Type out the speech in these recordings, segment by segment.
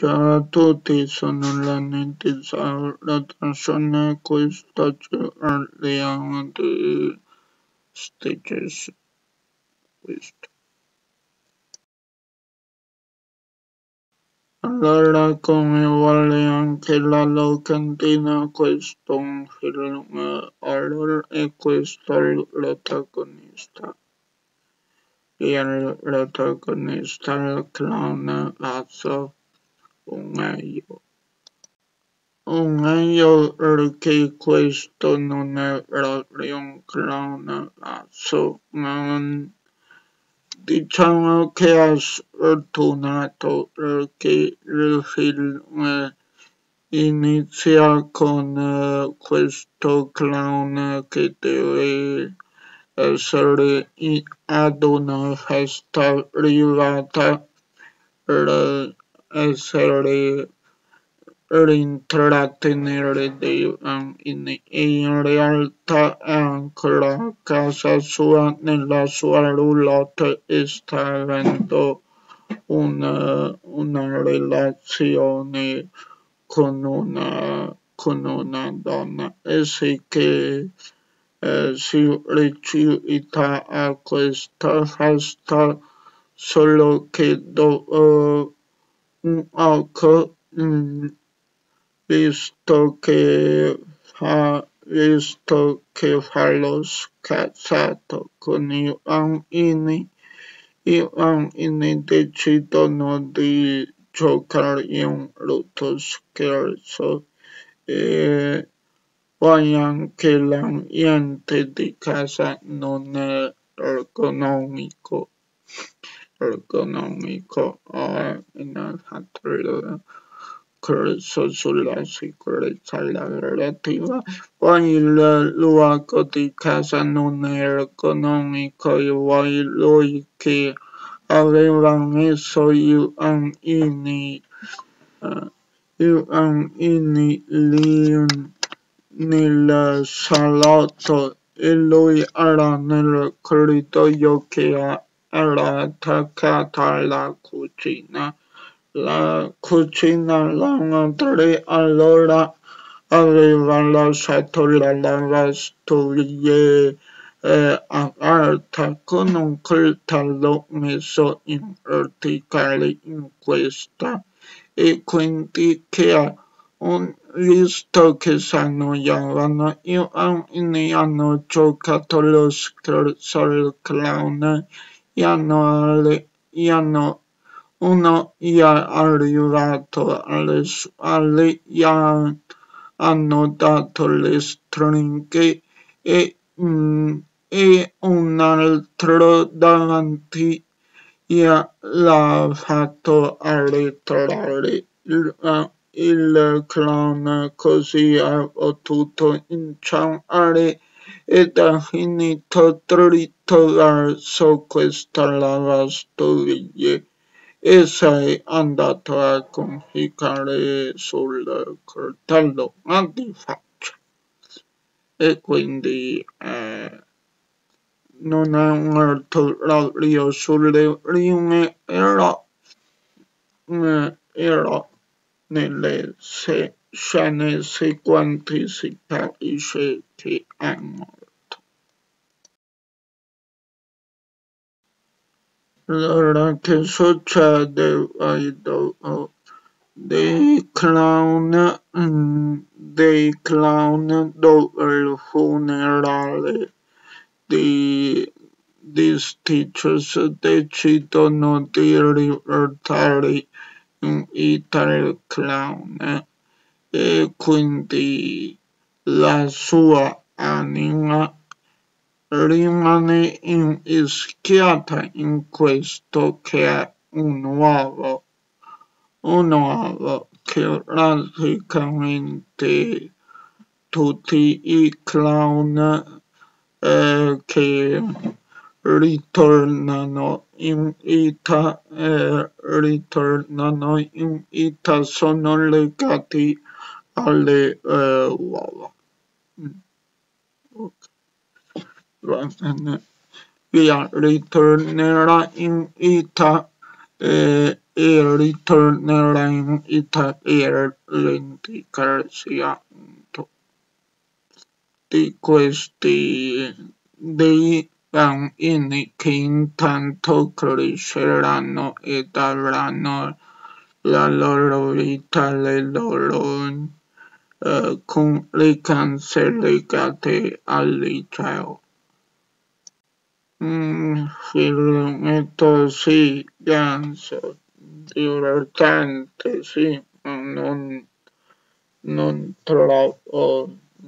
Ciao a tutti, sono Lenny di Salutazione, questa parliamo di Stitches. Allora, come vuole anche la locandina, questo è un film horror e questo è il protagonista. Il protagonista è il clown pazzo, un meglio. Meglio perché questo non è proprio un clown pazzo, ma diciamo che è sfortunato perché il film inizia con questo clown che deve essere ad una festa privata per essere intrattenere dei bambini e in realtà è ancora a casa sua nella sua roulotte e sta avendo una relazione con una donna e sì che si precipita a questa festa solo che dopo un poco visto che fa lo scazzato con i bambini decidono di giocargli un brutto scherzo e poi anche l'ambiente di casa non è ergonomico corso sulla sicurezza lavorativa, poi il luogo di casa non è ergonomico e poi lui che aveva messo i bambini lì nel salotto e lui era nel corridoio che era attaccata alla cucina. La cucina la madre allora aveva lasciato la lavastoviglie aperta con un coltello messo in verticale in questa e quindi visto che si annoiavano i bambini hanno giocato lo scherzo al clown uno gli è arrivato alle spalle, gli hanno dato le stringhe e un altro davanti l'ha fatto arretrare. Il clown così ha potuto inciampare ed ha finito dritto verso questa lavastoviglie e sei andato a conficcare sul coltello ma di faccia e quindi non è morto proprio sulle prime però nelle scene seguenti si capisce che è morto. Allora, che succede poi dopo? Dei clown dopo il funerale di Stitches decidono di riportare in vita il clown e quindi la sua anima rimane invischiata in questo che è un uovo che praticamente tutti i clown che ritornano in vita sono legati alle uova. Va bene. Via, ritornerà in vita e ritornerà in Italia vendicarsi appunto di questi dei bambini che intanto cresceranno ed avranno la loro vita, le loro complicanze legate al liceo. Filmetto sì, ganzo, divertente sì, ma non troppo.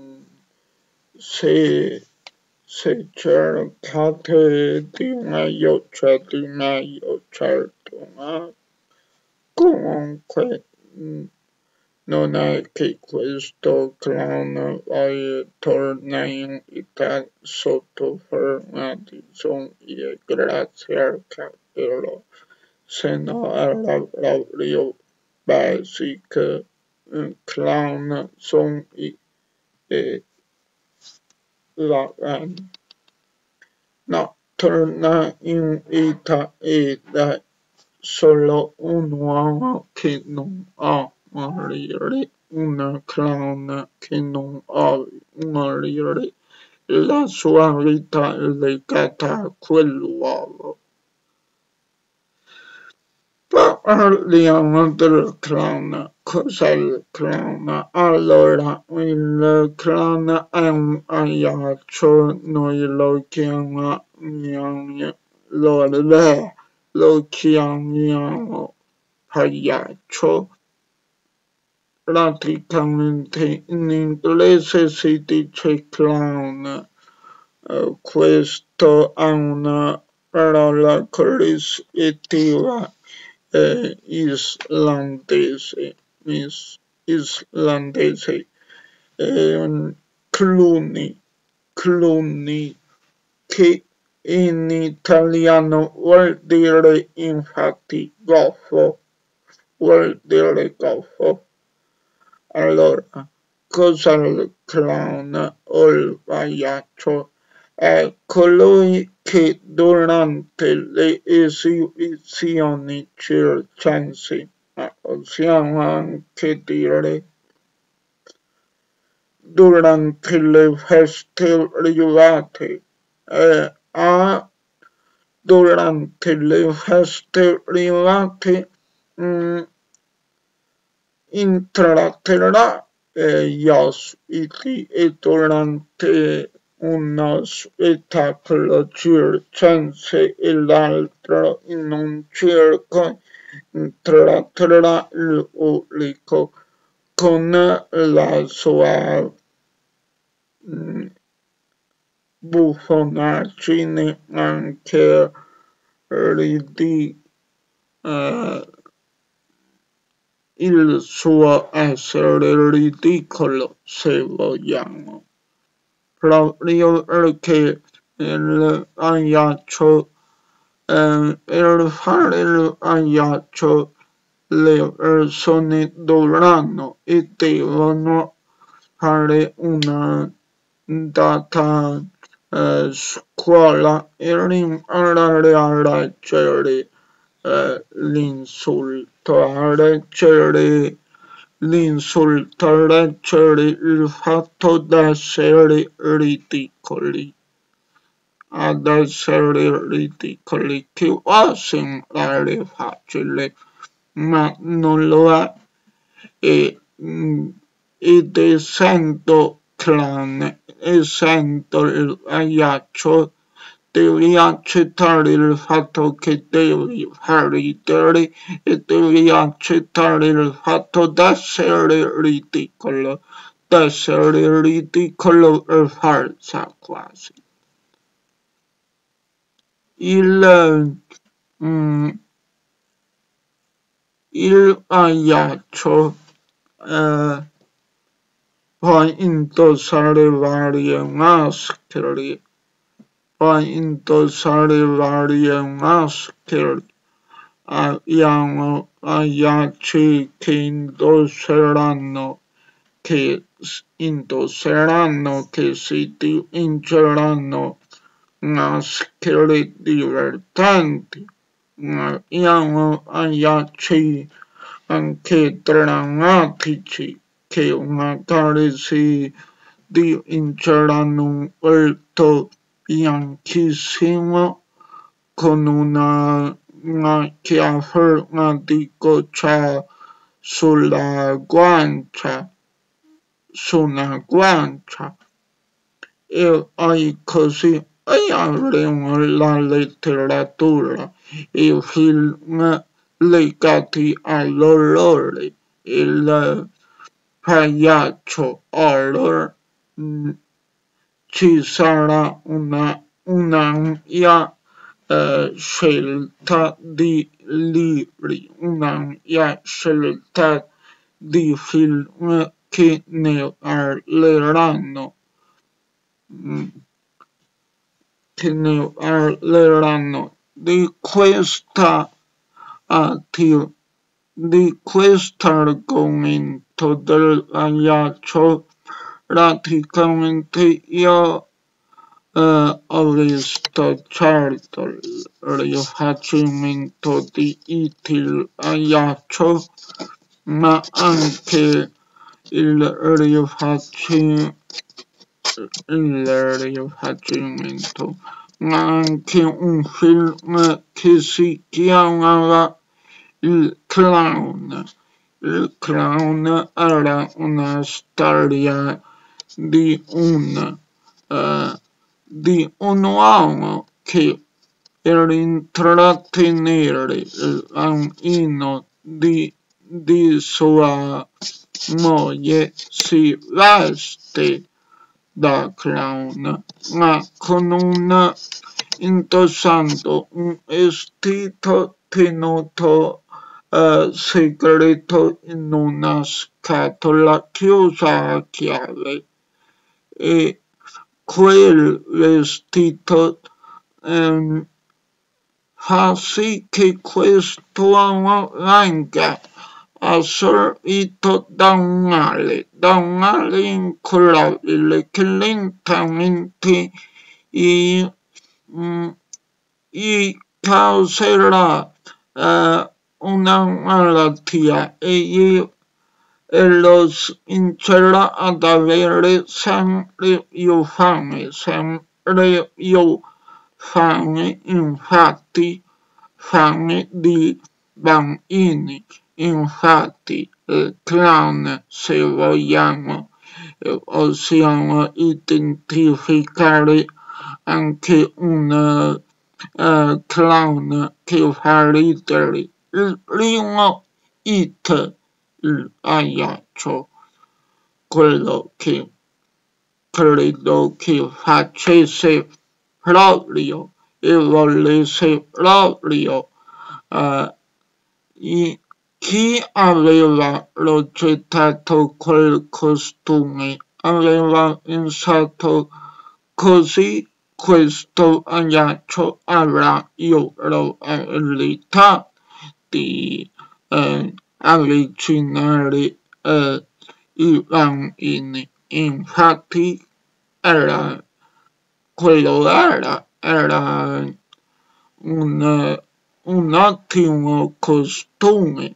Se cercate di meglio, c'è di meglio, certo, ma comunque non è che questo clown poi torna in Italia sotto forma di zombie grazie al capello, se no era proprio basic clown zombie e va bene. No, torna in vita ed è solo un uomo che non ha morire, un clown che non ha morire, la sua vita è legata a quell'uomo. Parliamo del clown. Cos'è il clown? Allora, il clown è un pagliaccio, noi lo chiamiamo pagliaccio. Praticamente in inglese si dice clown. Questo è una parola corrispettiva islandese, cluni, che in italiano vuol dire infatti goffo, vuol dire goffo. Allora, cos'è il clown o il pagliaccio? È colui che durante le esibizioni circensi, ma possiamo anche dire durante le feste private, durante le feste private intratterrà gli ospiti e durante uno spettacolo circense e l'altro in un circo intratterrà il pubblico con la sua buffonaggine anche il suo essere ridicolo, se vogliamo, proprio perché il pagliaccio, per fare il pagliaccio le persone dovranno e devono fare una data scuola e imparare a leggere l'insulto, a leggere il fatto d'essere ridicoli, ad essere ridicoli, che può sembrare facile, ma non lo è. Ed essendo clown, essendo il pagliaccio, devi accettare il fatto che devi far ridere e devi accettare il fatto d'essere ridicolo per forza quasi. Il pagliaccio può indossare varie maschere, abbiamo pagliacci che indosseranno, che si dipingeranno maschere divertenti, iaggiaci anche drammatici che magari si vinceranno volto bianchissimo con una chiafferma di goccia sulla guancia, su una guancia, e così avremo la letteratura, i film legati all'orrore, il pagliaccio horror, ci sarà un'ampia scelta di libri, un'ampia scelta di film che ne parleranno, di questo argomento del pagliaccio. Praticamente io ho visto certo il rifacimento di il pagliaccio, ma anche il rifacimento, ma anche un film che si chiamava Il Clown. Il Clown era una storia di un uomo che per intrattenere il bambino di sua moglie si veste da clown, ma indossando un vestito tenuto segreto in una scatola chiusa a chiave, e quel vestito fa sì che quest'uomo venga assorbito da un male incurabile che lentamente gli causerà una malattia e lo spingerà ad avere sempre più fame, infatti fame di bambini. Infatti il clown, se vogliamo, possiamo identificare anche un clown che fa ridere. Il primo hit, il pagliaccio, quello che credo che facesse proprio e volesse proprio chi aveva progettato quel costume aveva pensato così questo pagliaccio avrà più probabilità di avvicinare i bambini. Infatti era un ottimo costume,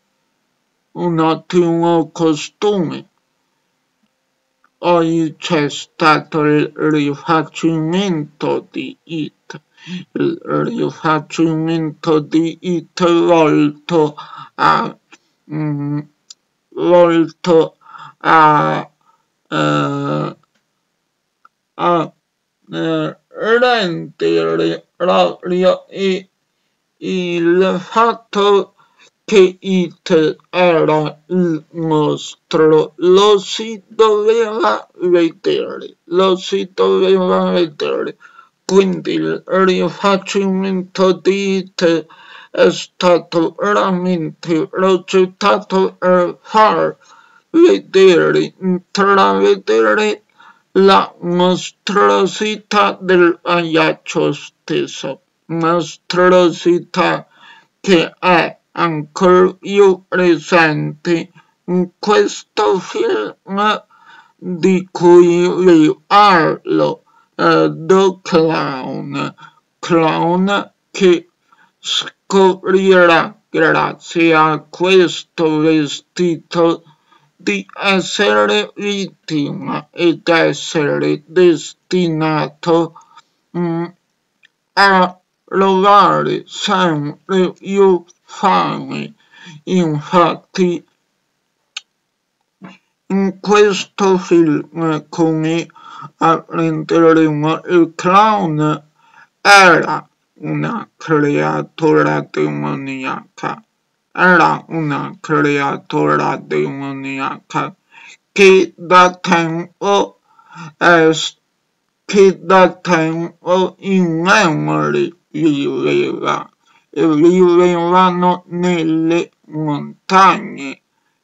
Poi c'è stato il rifacimento di It, volto a rendere proprio il fatto che It era il mostro, lo si doveva vedere. Quindi il rifacimento di It è stato veramente progettato per far intravedere la mostruosità del pagliaccio stesso, mostruosità che è ancora più presente in questo film di cui vi parlo, The Clown che scoprirà, grazie a questo vestito, di essere vittima ed essere destinato a rovare sempre più fame. Infatti in questo film, come apprenderemo, il clown era una creatura demoniaca. Era una creatura demoniaca che da tempo immemore vivevano nelle montagne.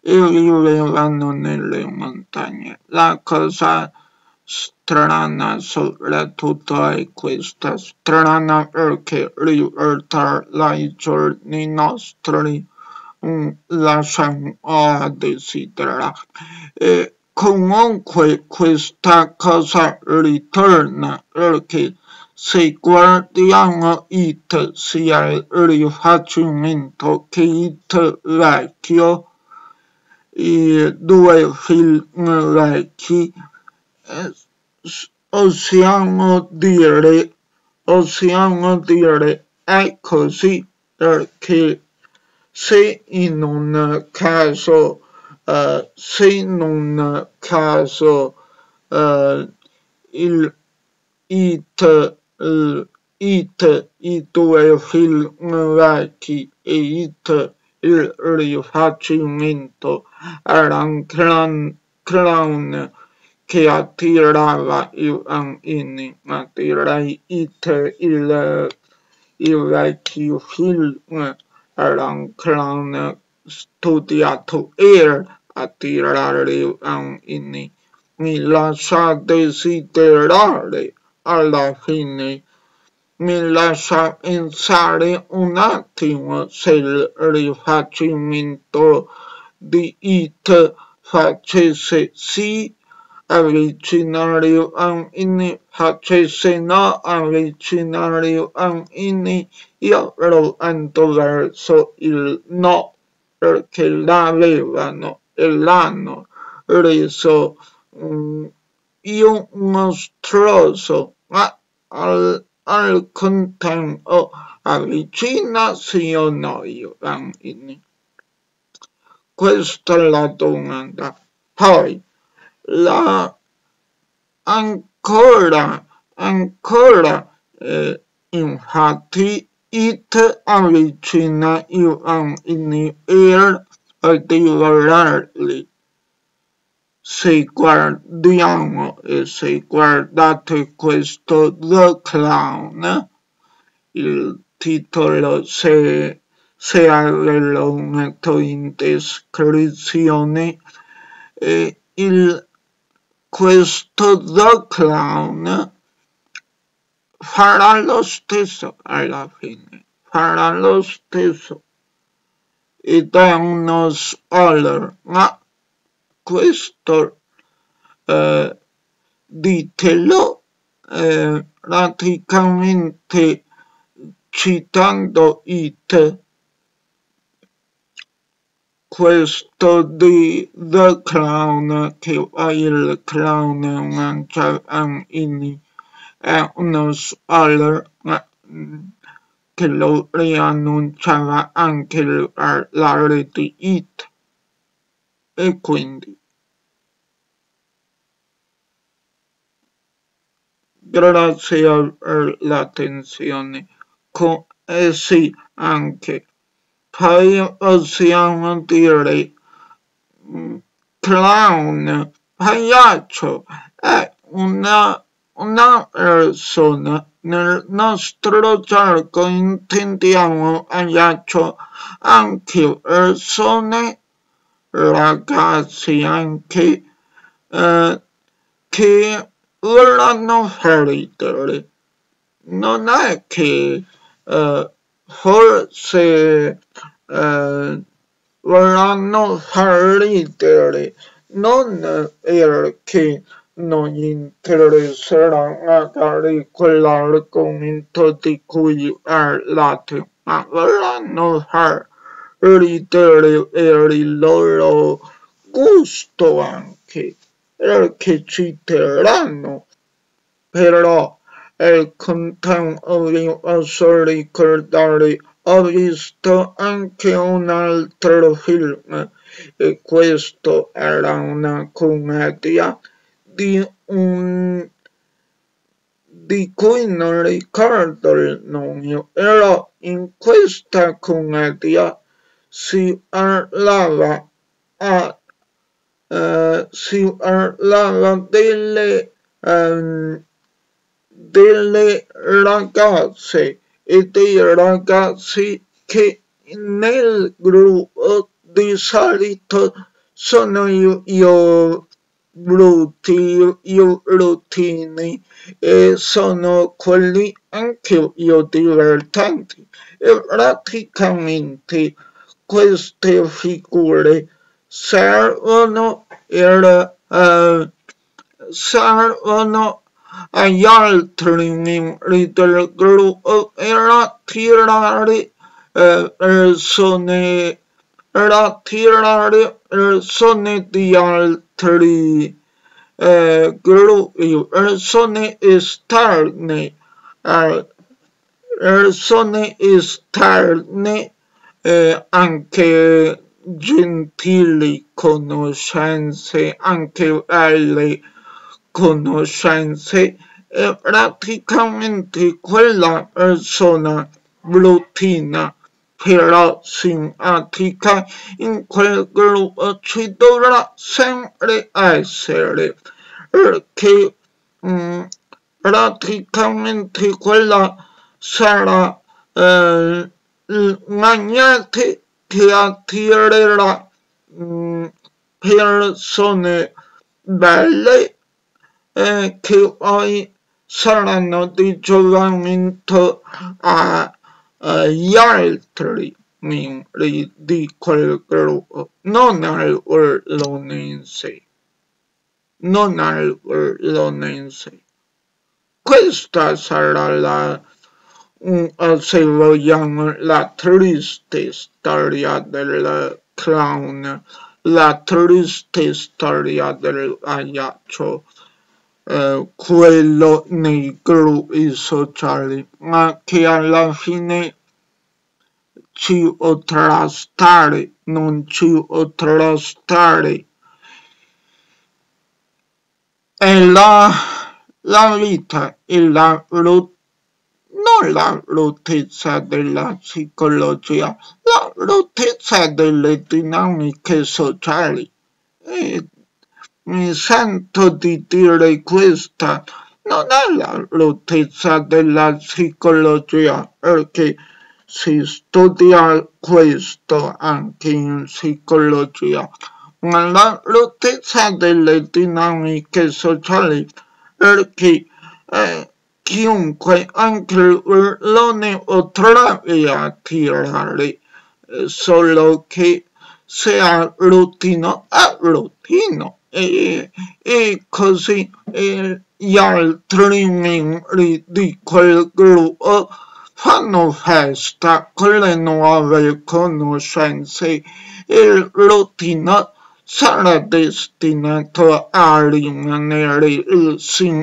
La cosa strana soprattutto è questa, strana perché riportarla ai giorni nostri lasciamo a desiderare. E comunque questa cosa ritorna perché se guardiamo It sia il rifacimento che It vecchio, i due film vecchi, osiamo dire è così perché se in un caso il i due film vecchi e il rifacimento era un clown che attirava i bambini, ma direi il vecchio film era un clown studiato per attirare i bambini. Mi lascia desiderare alla fine. Mi lascia pensare un attimo se il rifacimento di It facesse sì avvicinare i bambini, facesse no avvicinare i bambini, io prendo verso il no, perché l'avevano e l'hanno reso più mostruoso, ma al contempo avvicina sì o no i bambini? Questa è la domanda. Poi ancora infatti It avvicina i bambini per divorarli. Se guardiamo e se guardate questo The Clown, il titolo se lo metto in descrizione, questo The Clown farà lo stesso alla fine, farà lo stesso ed è uno spoiler, ma questo ditelo praticamente citando It, questo di The Clown, che poi il clown mangia bambini, è uno spoiler che lo riannunciava anche il parlare di It, e quindi grazie per l'attenzione. Sì, anche poi possiamo dire clown, pagliaccio è una persona. Nel nostro gergo intendiamo pagliaccio anche persone, ragazzi anche, che vorranno far ridere. Non è che forse vorranno far ridere, non perché non gli interesserà magari quell'argomento di cui parlate, ma vorranno far ridere per il loro gusto anche, perché ci terranno. Però al contempo vi posso ricordare, ho visto anche un altro film e questo era una commedia di di cui non ricordo il nome, però in questa commedia si parlava, si parlava delle ragazze e dei ragazzi che nel gruppo di solito sono io brutti, io bruttini e sono quelli anche io divertenti e praticamente queste figure servono servono agli altri membri del gruppo per attirare persone di altri gruppi, persone esterne anche gentili conoscenze, anche belle conoscenze e praticamente quella persona bruttina però simpatica in quel gruppo ci dovrà sempre essere perché praticamente quella sarà il magnete che attirerà persone belle che poi saranno di giovamento agli altri membri di quel gruppo, non al urlone in sé, non al urlone in sé. Questa sarà se vogliamo, la triste storia del clown, la triste storia del pagliaccio, quello nei gruppi sociali, ma che alla fine ci potrà stare, non ci potrà stare. È la vita e non la bruttezza della psicologia, la bruttezza delle dinamiche sociali. Mi sento di dire questa, non è la bruttezza della psicologia, perché si studia questo anche in psicologia, ma la bruttezza delle dinamiche sociali, perché chiunque, anche l'urlone potrebbe attirare, solo che se è routino è routino e così gli altri membri di quel gruppo fanno festa con le nuove conoscenze e il routino sarà destinato a rimanere il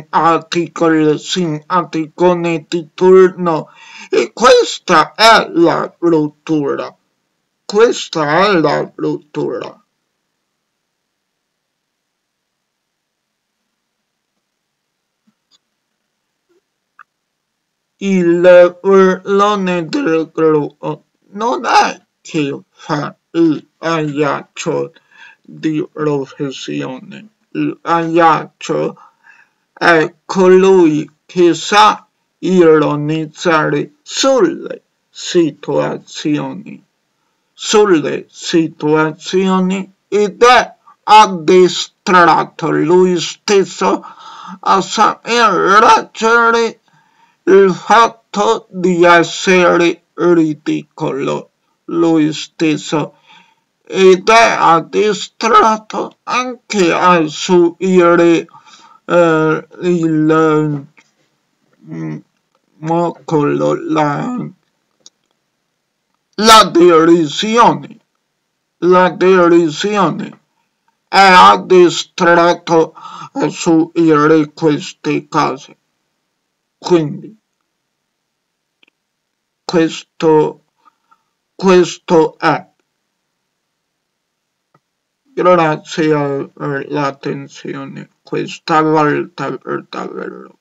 simpaticone di turno e questa è la rottura. Questa è la rottura. Il urlone del gruppo non è che fa il pagliaccio di professione. Il pagliaccio è colui che sa ironizzare sulle situazioni ed è addestrato lui stesso a saper reggere il fatto di essere ridicolo lui stesso ed è addestrato anche a subire il moccolo, La derisione è addestrato a subire queste cose. Quindi questo è. Grazie per l'attenzione questa volta per davvero.